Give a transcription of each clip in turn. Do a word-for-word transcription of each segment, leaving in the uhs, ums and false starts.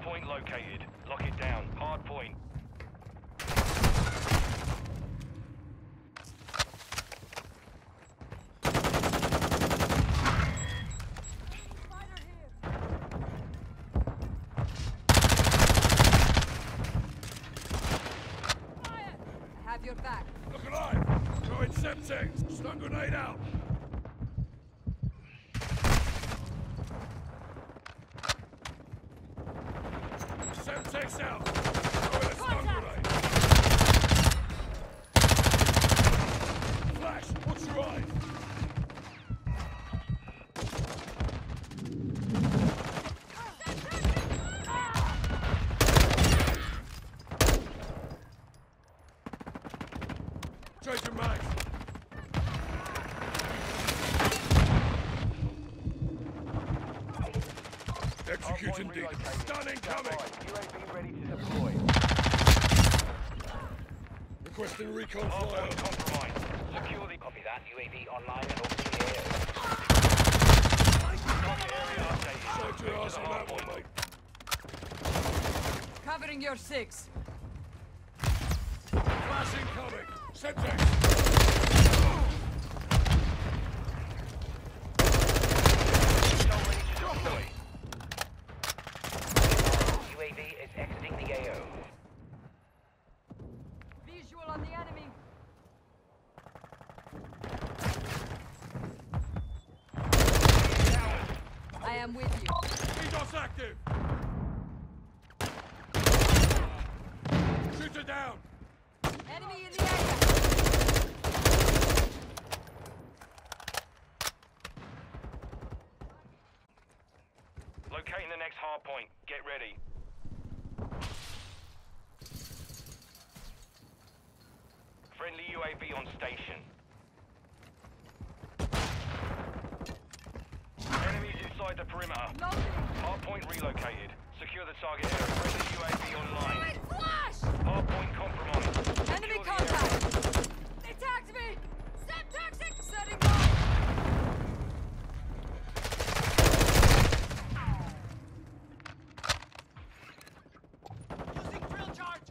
point located. Lock it down. Hard point. Have your back. Look alive! Throwing Semtex! Stun grenade out! Semtex out! Throwing a stun grenade! Flash! Watch your eyes! Changing mags! Executing D. Stun incoming! U A V ready to deploy. Requesting recon Hard point flyover. compromised. Secure the... Copy that. U A V online and orbiting the A O. Target area updated. Saved your Move ass to the on hard that one, point. mate. Covering your six. Flash incoming! Semtex! Deploy. U A V is exiting the A O. Visual on the enemy. I am with you. DDoS active! Shoot her down! Enemy in the area. Locating the next hard point. Get ready. Friendly U A V on station. Enemies inside the perimeter. Loading. Hard point relocated. Secure the target area. Friendly U A V online. Flash! Hard point compromised. Enemy Secure the area. contact. They tagged me. Set toxic. Setting mine. Using drill charge.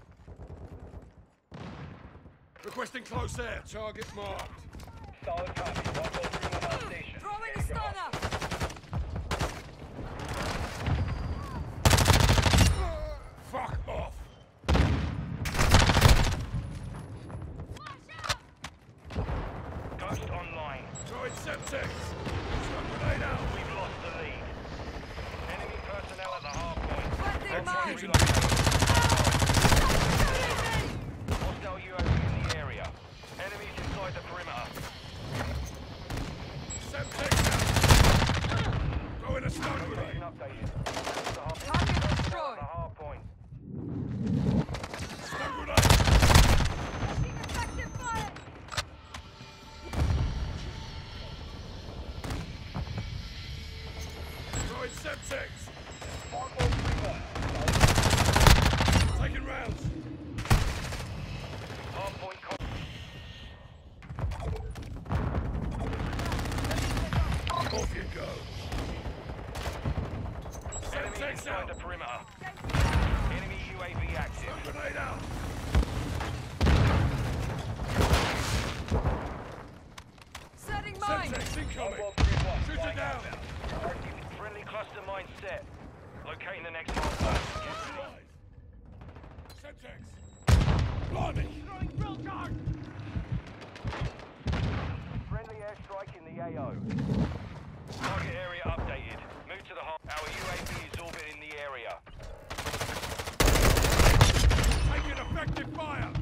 Requesting close air. Target marked. Solid copy. one oh three one on station. Throwing a stunner. Fuck off! Ghost online. Throwing Semtex! Stun grenade out! We've lost the lead. Enemy personnel at the hard point. Planting mine. Executing Hostile U A V in the area. Enemies inside the perimeter. Semtex out! Throwing a stun Location grenade! updated. The hard Target at destroyed. the hard point. Stun grenade! Taking effective fire. Throwing Semtex! Taking rounds! Hard point con- Off you go! Enemy Semtex inside out! the perimeter. Enemy U A V active. Stun grenade out! Setting mine. Semtex incoming! Shoot her down! Friendly cluster mine set. Locating the next hard point. Semtex! Blimey! Friendly airstrike in the A O. Target area updated. Move to the hard. Our U A V is orbiting the area. Taking effective fire!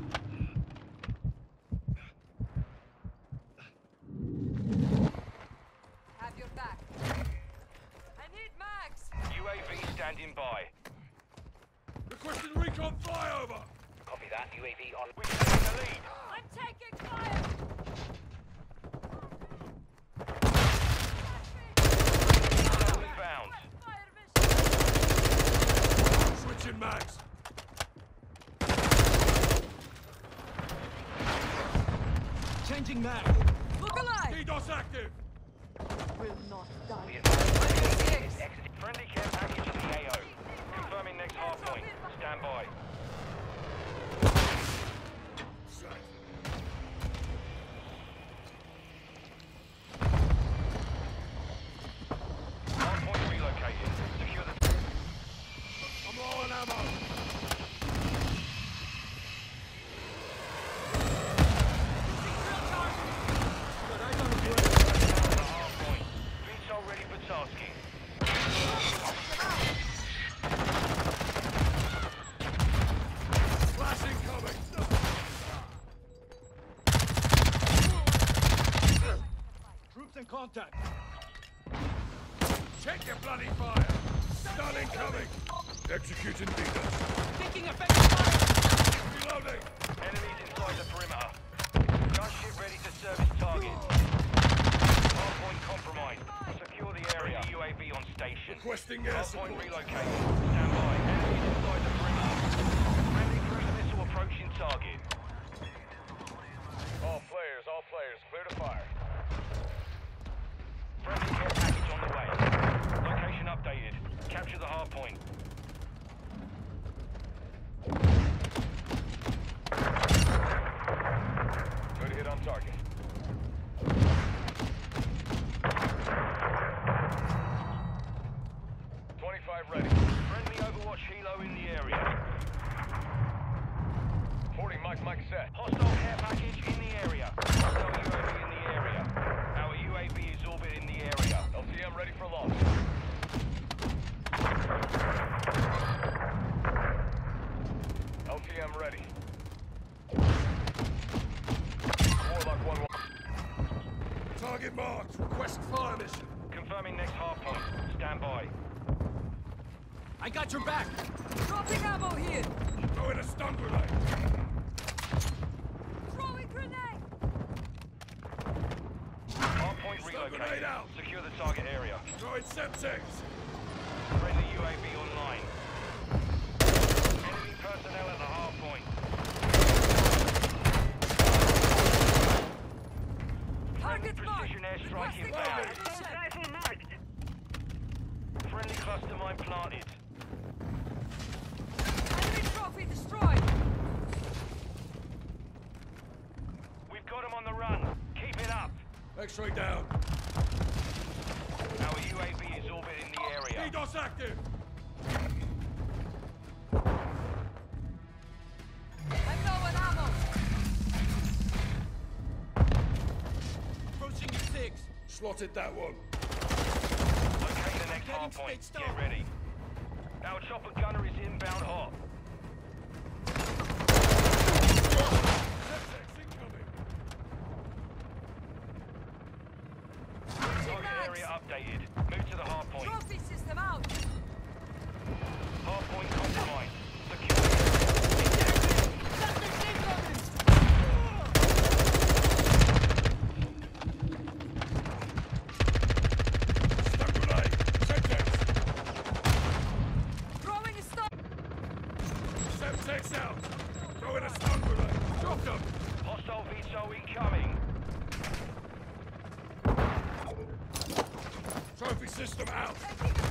Have your back. I need mags. U A V standing by. Requesting recon flyover! Copy that. U A V on. We've taken the lead. I'm taking fire. Zone found. Fire mission. Switching mags! Changing mag. Look alive. DDoS active! Will not die. Be advised, U A V is Six. exiting. Friendly care package in the A O. Confirming next hard contact. Check your bloody fire! Stun incoming! Executing leaders. Taking effective fire! Reloading! Enemies inside the perimeter. Gunship ready to service target. Hardpoint compromised. Secure the area. U A V on station. Requesting air support. Hardpoint relocated. Stand by. Enemies inside the perimeter. Friendly cruiser missile approaching target. All players, all players, clear to fire. Friendly care package on the way. Location updated. Capture the hardpoint. Good hit on target. twenty-five ready. Friendly Overwatch helo in the area. forty Mike Mike set. Hostile care package in the area. Hostile U A V in the area. Our U A V is orbiting the area. L T M ready for launch. L T M ready. Warlock one one. Target marked. Request fire mission. Confirming next hardpoint. Stand by. I got your back. Dropping ammo here. Throw in a stun grenade. Throwing grenade. Hardpoint Stun relocated. grenade out. Secure the target area. Throw in Semtex. Friendly U A V online. Enemy personnel at the hardpoint. Target marked. Precision airstrike Requesting inbound. fire. Rifle marked. Friendly cluster mine planted. Enemy trophy destroyed. We've got them on the run. Keep it up. X-ray down. Our U A V is orbiting the area. DDoS active. I'm low on ammo. Approaching you six. Slotted that one. Locate the next Getting hardpoint. spaced Get out. ready. Our chopper gunner is inbound hot. Semtex incoming. Target area updated. Move to the hardpoint. Trophy system out. Hardpoint compromised. Secure the Stun grenade. Semtex. Throwing a stun. Semtex out. Throw in a stun grenade. Drop them. hostile V S O incoming. Trophy system out. Taking